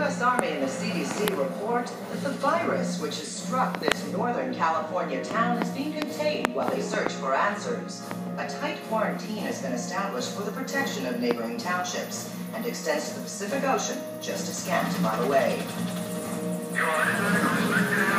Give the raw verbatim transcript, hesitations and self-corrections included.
S Army and the C D C report that the virus which has struck this Northern California town is being contained while they search for answers. A tight quarantine has been established for the protection of neighboring townships and extends to the Pacific Ocean, just a scant mile away.